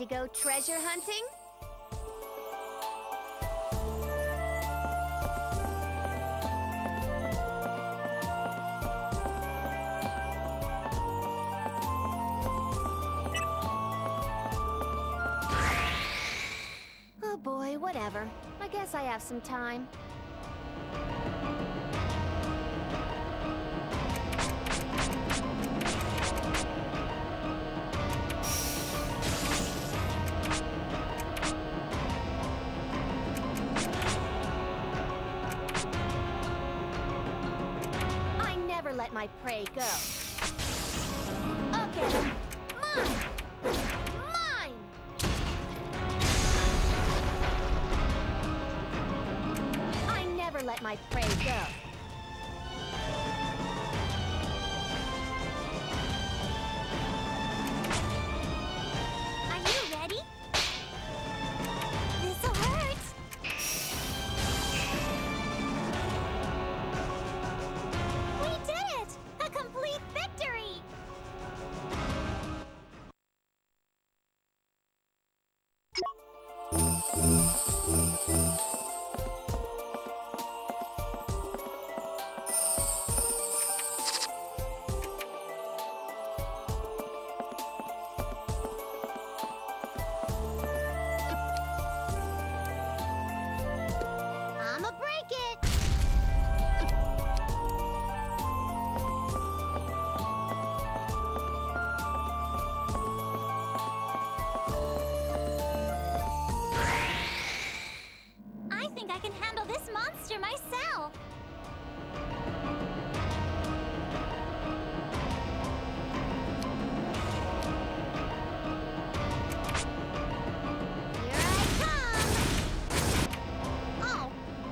go treasure hunting? Oh boy, whatever. I guess I have some time. Let my prey go. Okay, mine! Mine! I never let my prey go. Are you ready? This'll hurt! Myself. Here I come. Oh.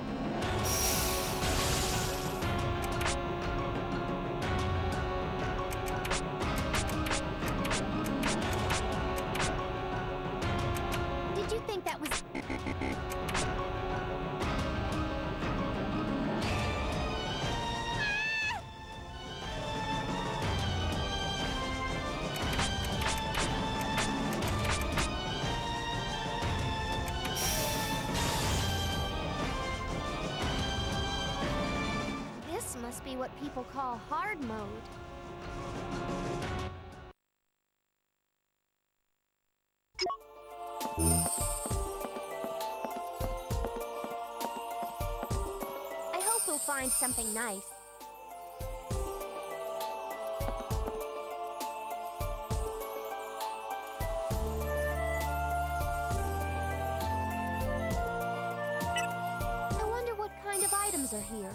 Did you think that was... Must be what people call hard mode. I hope we'll find something nice. I wonder what kind of items are here.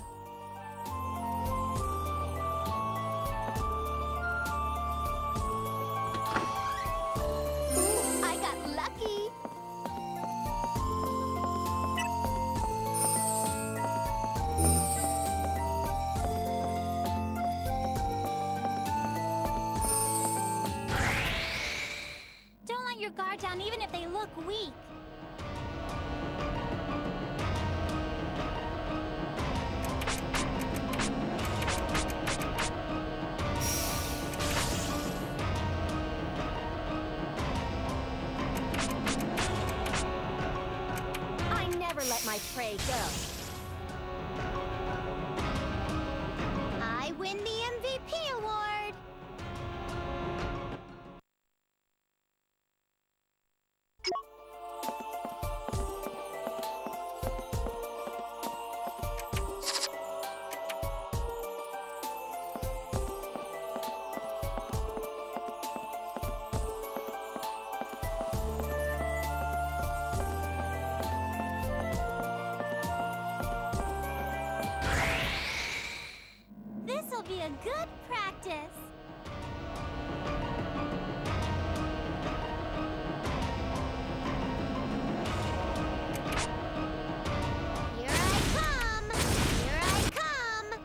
Your guard down even if they look weak. I never let my prey go. I win the MVP award. This'll be a good practice. Here I come! Here I come!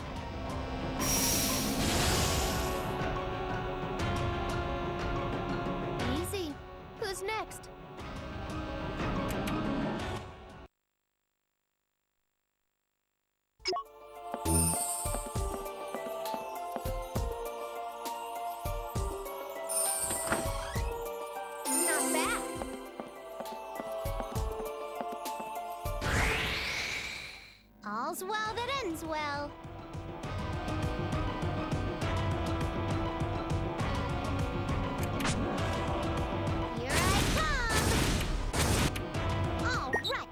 Easy. Who's next? All's well that ends well. Here I come! All right!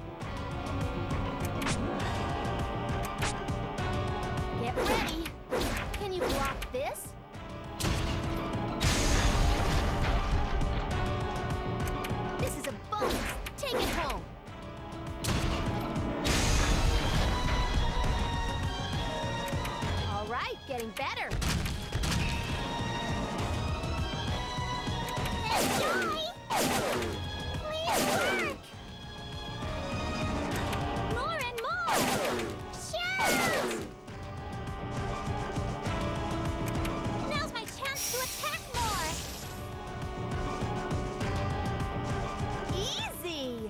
Get ready! Can you block this? This is a bonus! Take it home! All right, getting better! Let's die! Please work! More and more! Shoot! Now's my chance to attack more! Easy!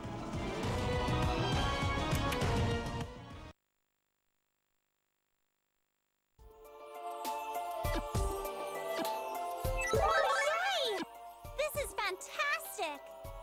Hooray! This is fantastic!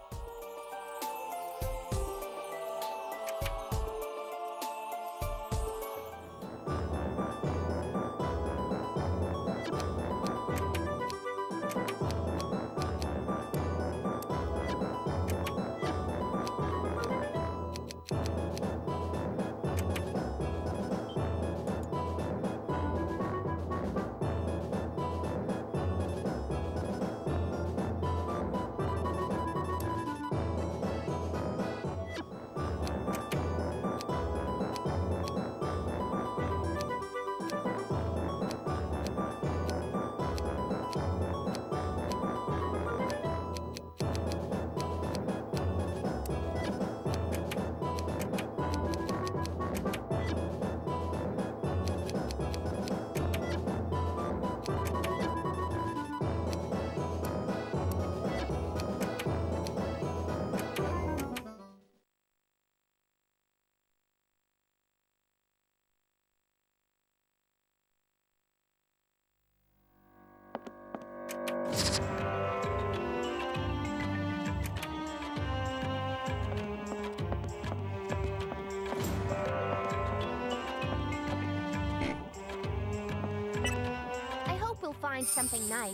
I hope we'll find something nice.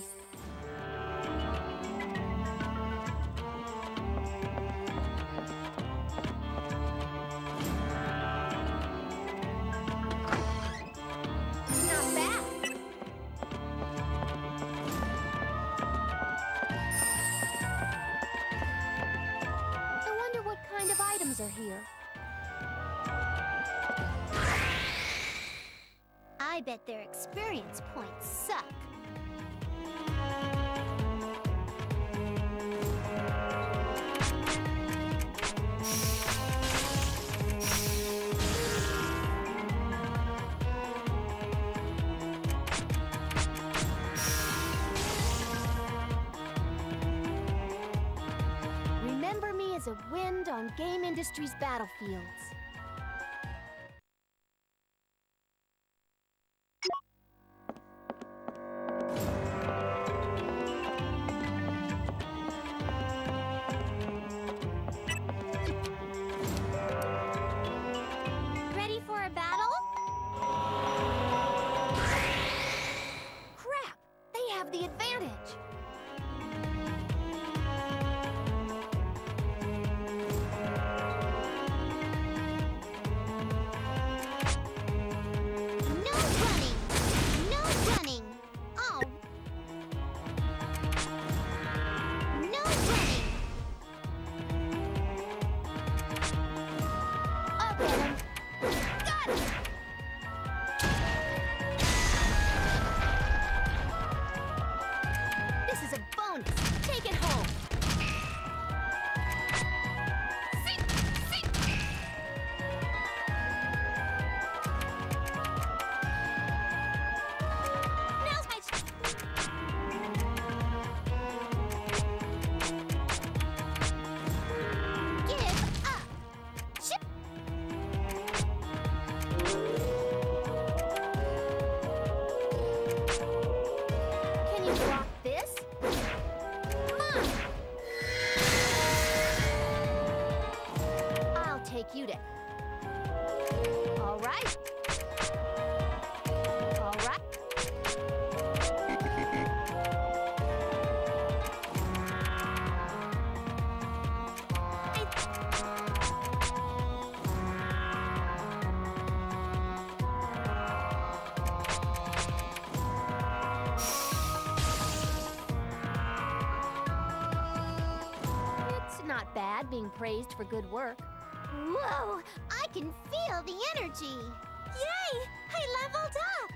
Not bad. I wonder what kind of items are here. I bet their experience points suck. Remember me as a wind on game industry's battlefields. Ready for a battle? Crap! They have the advantage! right. All right. It's not bad being praised for good work. Whoa! I can feel the energy! Yay! I leveled up!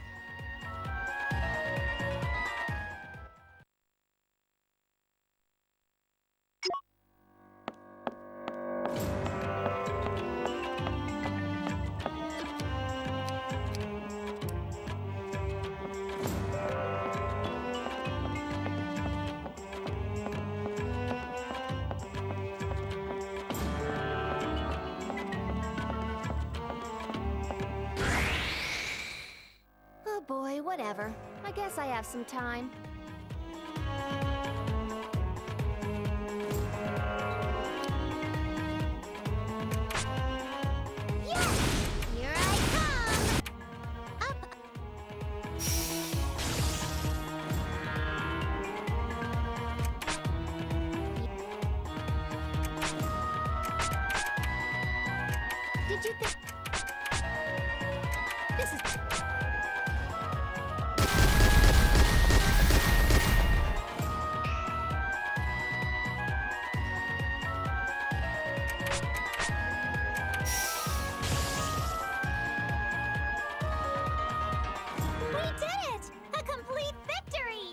Oh boy, whatever. I guess I have some time. Yes! Here I come! Up! Did you think... This is... We did it! A complete victory!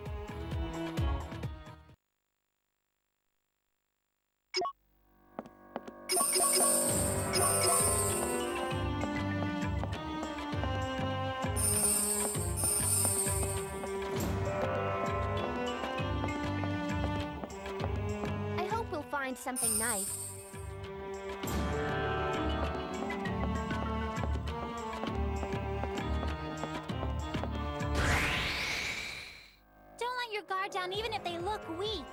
I hope we'll find something nice. Don't let your guard down even if they look weak.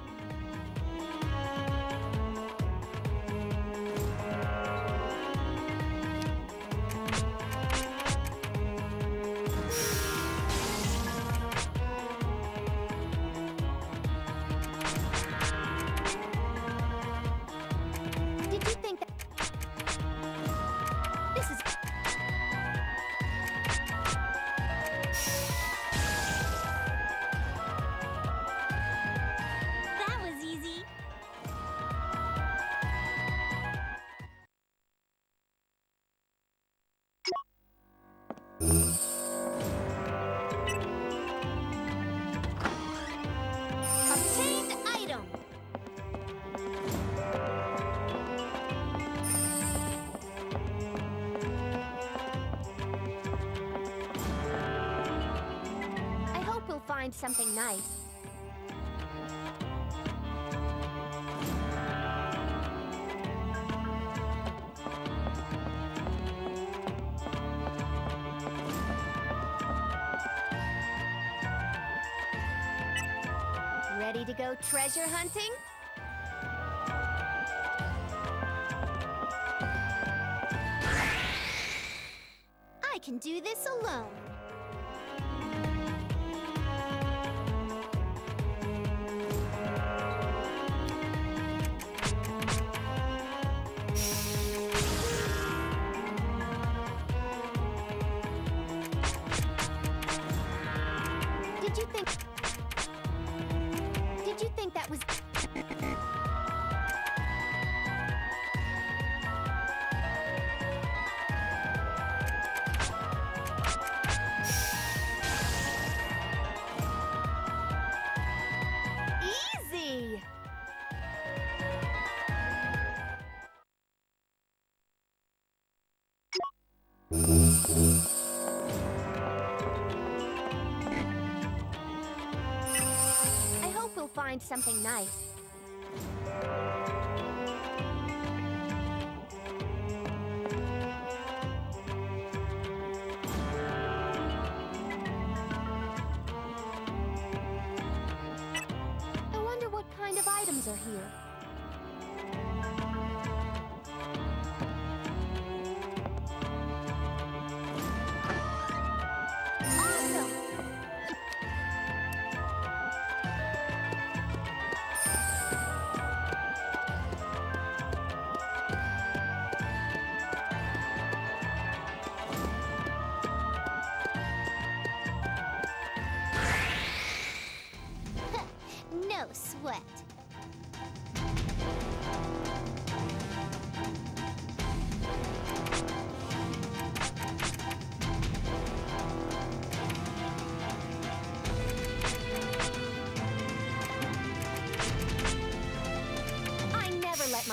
Did you think that... This is... That was easy. Obtained item! I hope we'll find something nice. Ready to go treasure hunting? I can do this alone. Did you think... Did you think that was... Easy! I hope we'll find something nice. I wonder what kind of items are here.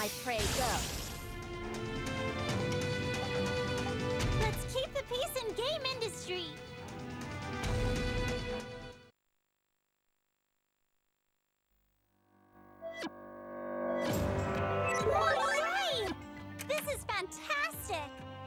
my prey go. Let's keep the peace in game industry. Hooray! This is fantastic!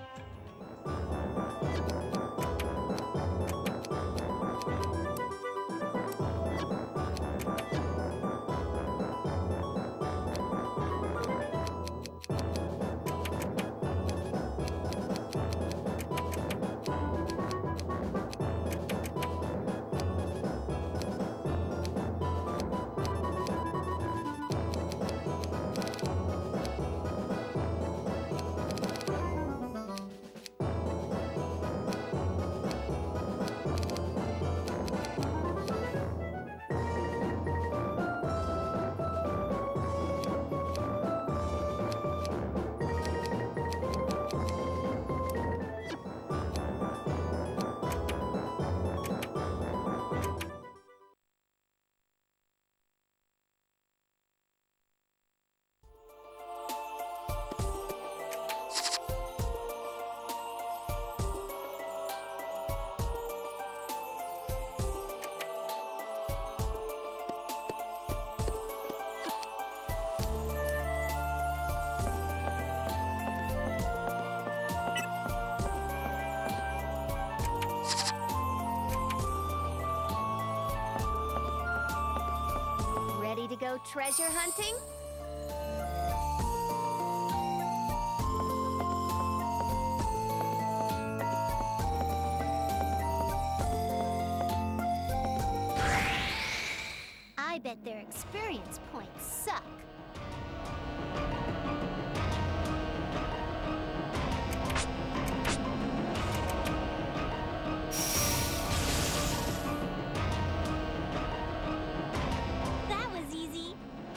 Ready to go treasure hunting? I bet their experience points suck. That was easy.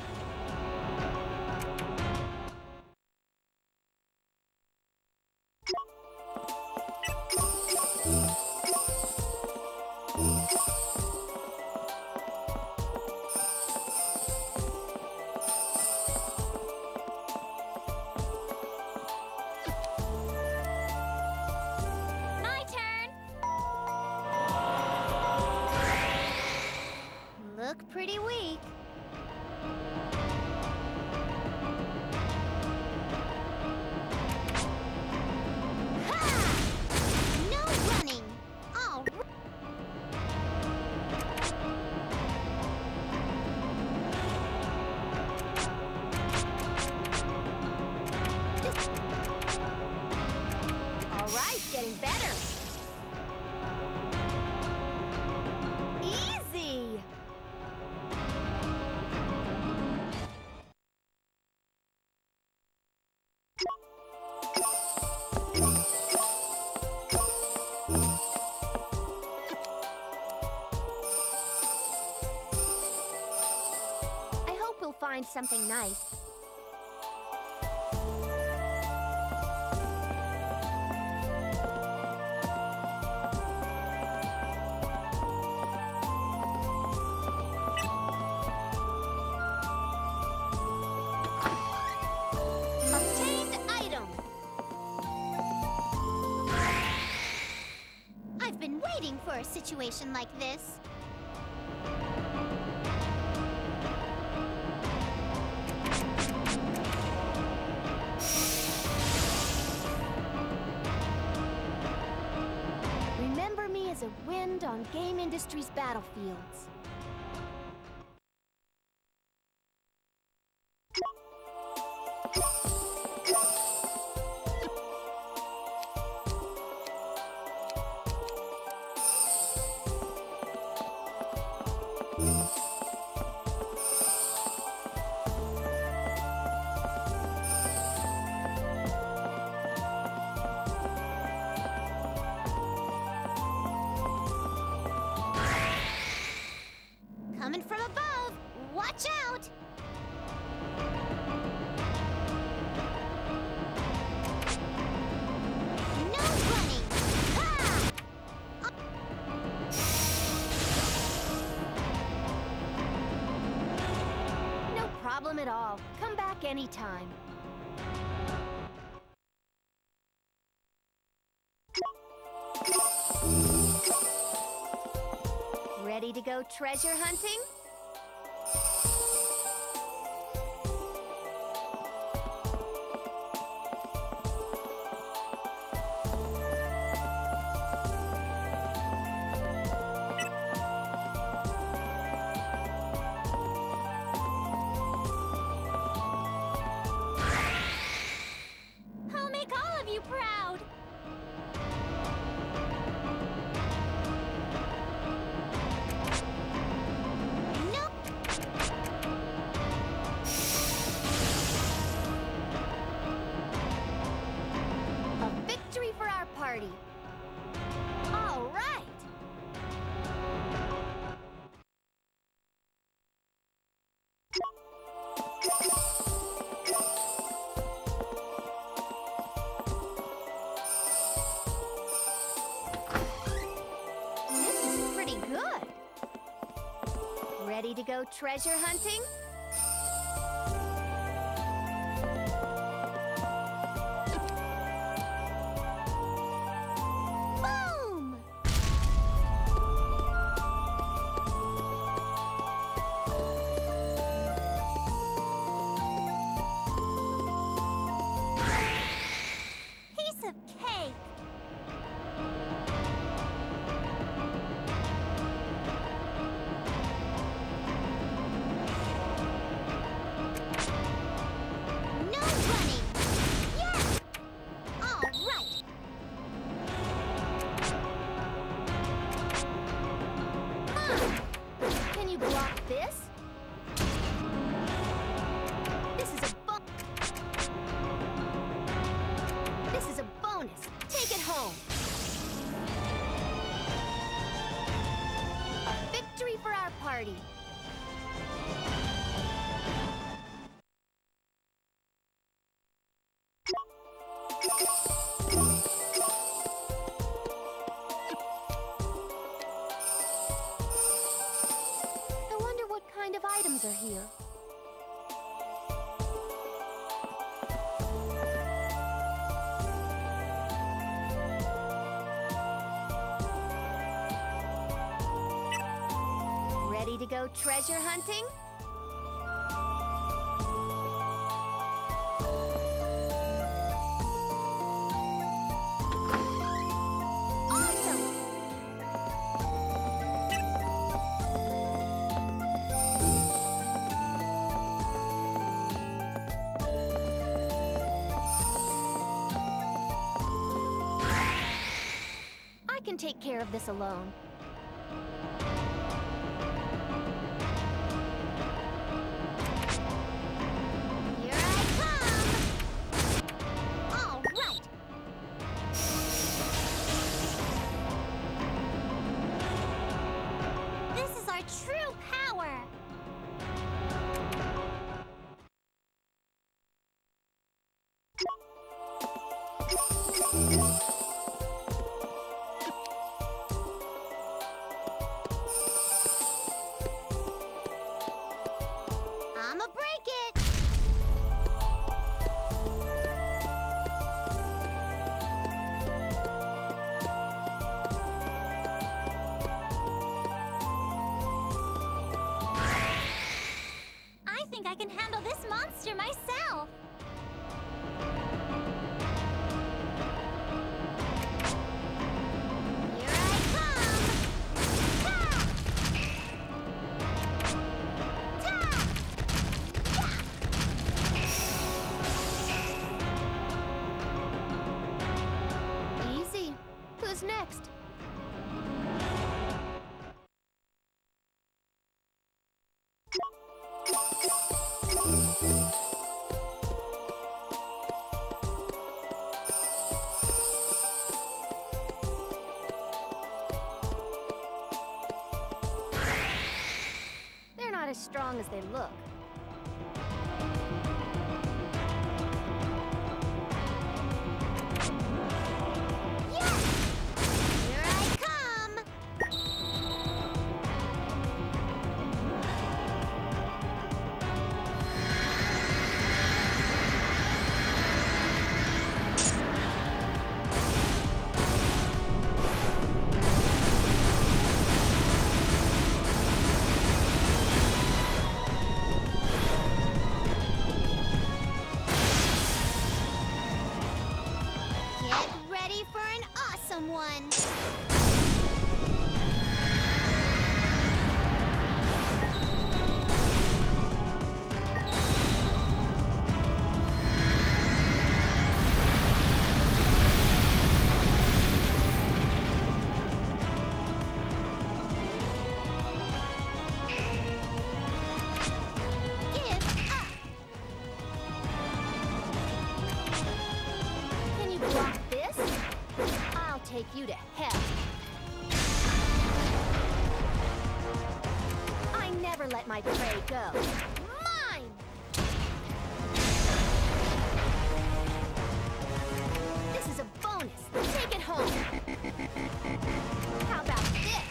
My turn. Look pretty weak. Ha! No running. All Alright, getting better. Easy! I hope we'll find something nice. Obtained item. I've been waiting for a situation like this. Remember me as a wind on game industry's battlefields. Coming from above. Watch out! No running! Ha! No problem at all. Come back anytime. Ready to go treasure hunting? I'll make all of you proud. Nope. A victory for our party. All right. This is pretty good. Ready to go treasure hunting? Boom! Piece of cake. No running. Yes. All right. Can you block this? This is a This is a bonus. Take it home. A victory for our party. I wonder what kind of items are here. Ready to go treasure hunting? Awesome! I can take care of this alone. Here I come. All right. This is our true power. I'ma break it. I think I can handle this monster myself. Here I come. Ha! Ta! Easy. Who's next? They're not as strong as they look. Yes! Here I come. someone. Take you to hell. I never let my prey go. Mine! This is a bonus. Take it home. How about this?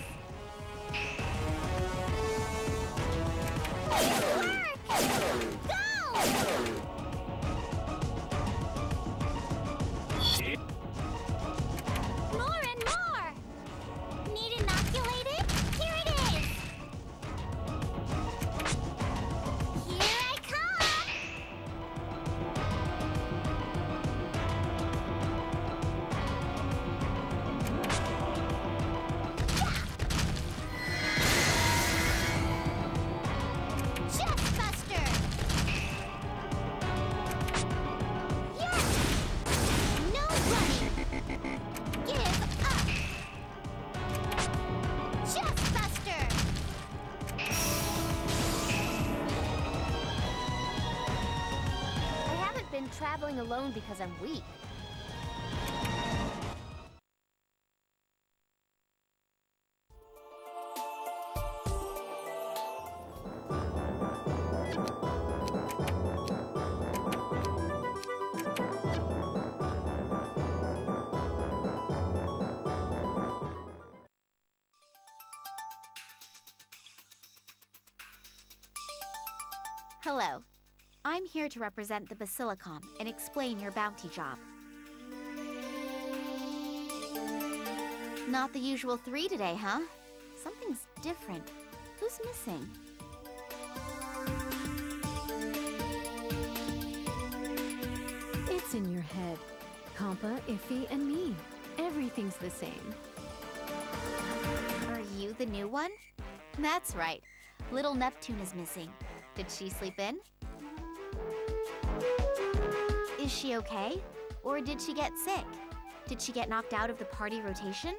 Work! Go! Traveling alone because I'm weak. Hello. I'm here to represent the Basilicom and explain your bounty job. Not the usual 3 today, huh? Something's different. Who's missing? It's in your head. Compa, Iffy, and me. Everything's the same. Are you the new one? That's right. Little Neptune is missing. Did she sleep in? Is she okay? Or did she get sick? Did she get knocked out of the party rotation?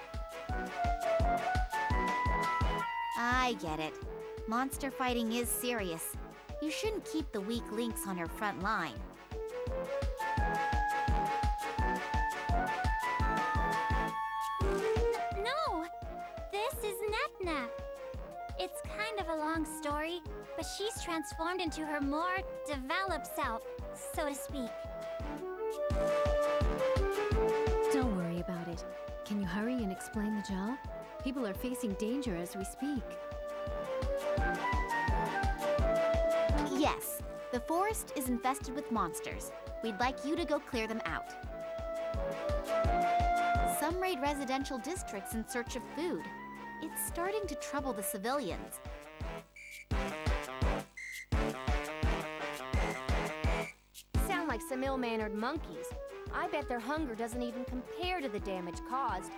I get it. Monster fighting is serious. You shouldn't keep the weak links on her front line. No! This is Netna. It's kind of a long story, but she's transformed into her more developed self, so to speak. Don't worry about it. Can you hurry and explain the job? People are facing danger as we speak. Yes, the forest is infested with monsters. We'd like you to go clear them out. Some raid residential districts in search of food. It's starting to trouble the civilians. Sound like some ill-mannered monkeys. I bet their hunger doesn't even compare to the damage caused.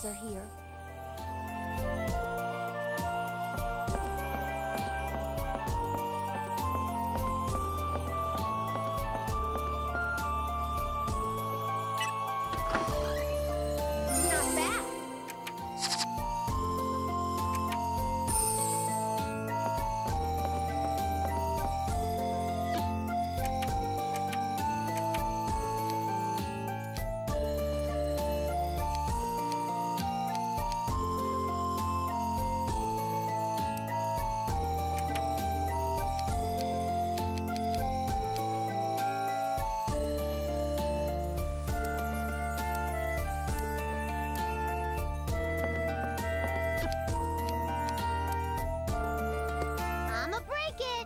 items are here. Not bad. I'ma break it!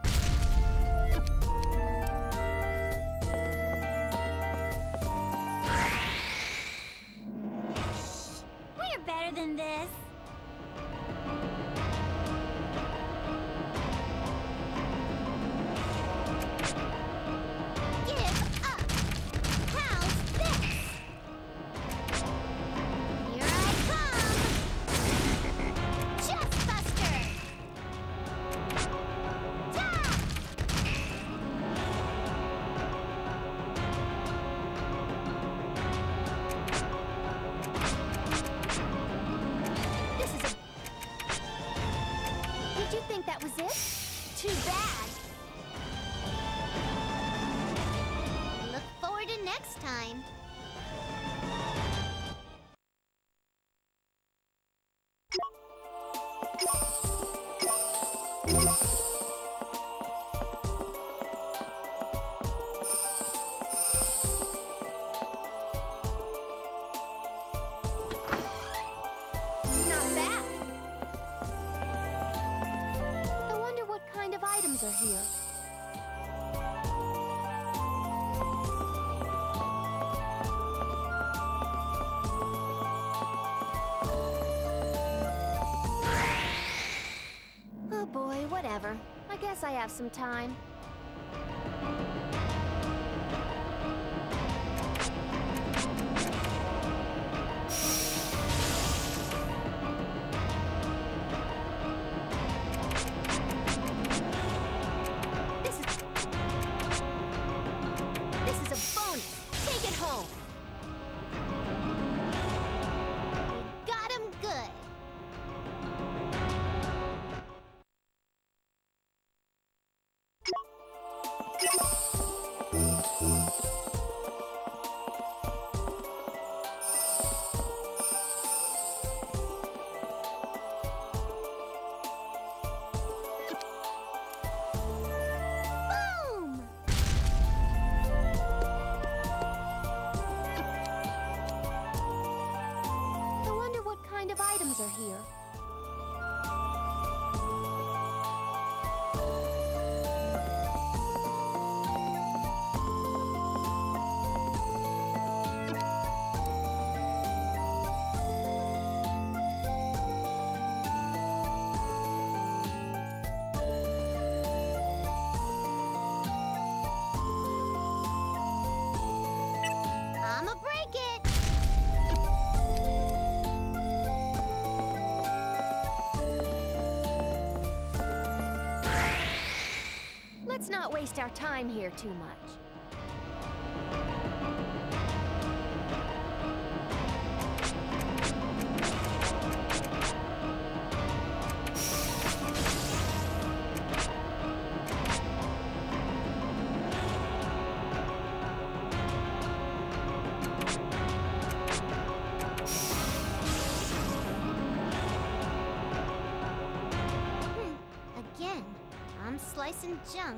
We're better than this. Give up! How's this? Here I come! Chest Buster! Ta! This is a... Did you think that was it? Too bad. Look forward to next time. Not bad. I wonder what kind of items are here. Oh boy, whatever. I guess I have some time. This is a bonus. Take it home. We got him good. Boom! I wonder what kind of items are here. I'ma break it! Let's not waste our time here too much. Again, I'm slicing junk.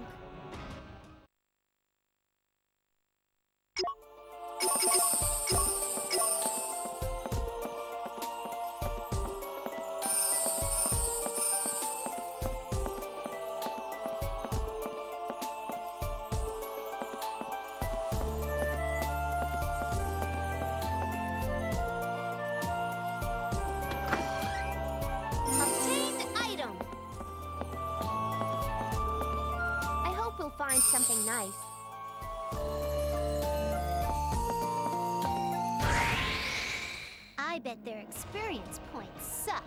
Obtained item. I hope we'll find something nice. I I bet their experience points suck.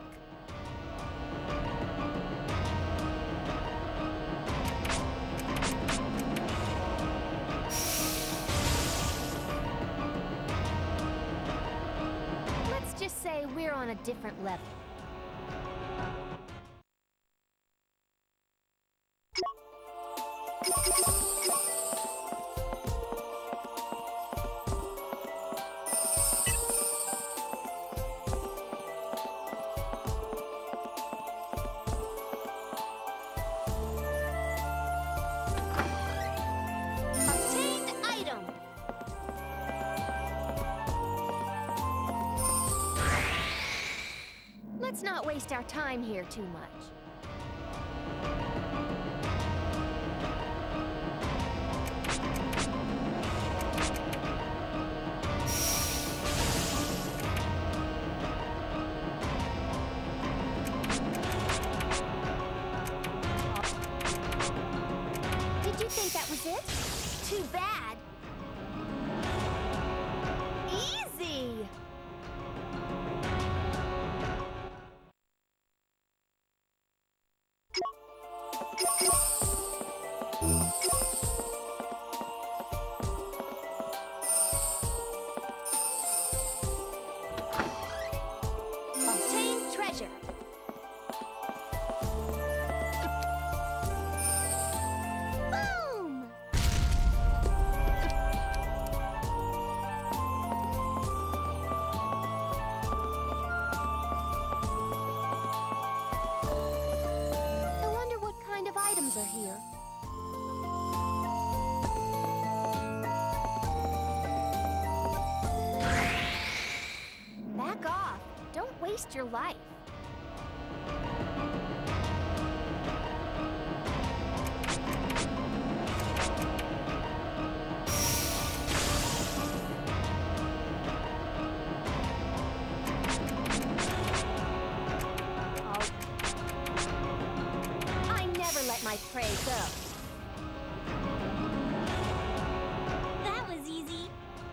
Let's just say we're on a different level. Obtained item. Let's not waste our time here too much. Did you think that was it? Too bad. Easy! Obtained treasure. Boom! I wonder what kind of items are here. Back off! Don't waste your life. I never let my prey go. That was easy.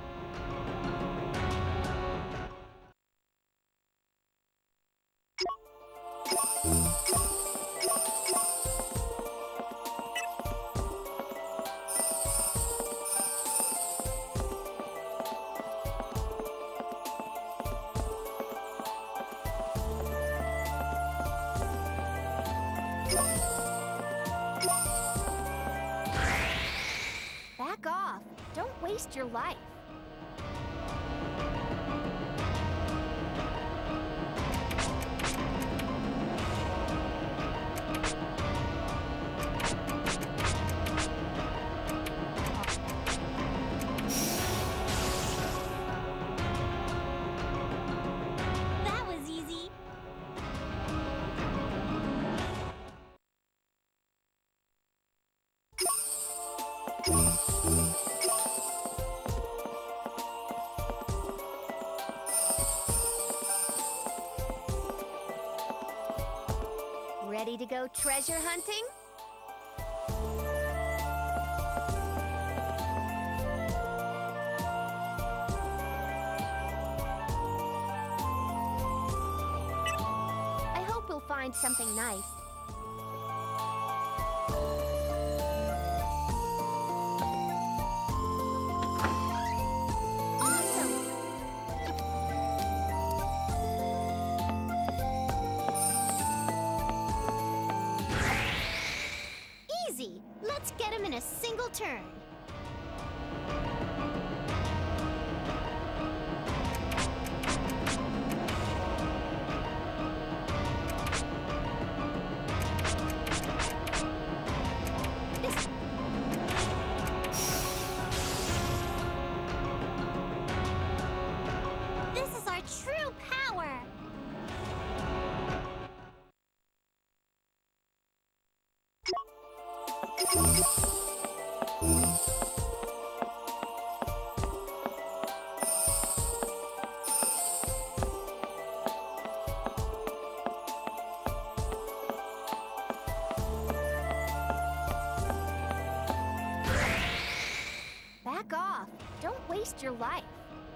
Back off! Don't waste your life. That was easy. Ready to go treasure hunting? I hope we'll find something nice. Awesome! Easy! Let's get him in a single turn. This... This is our true power! Back off! Don't waste your life.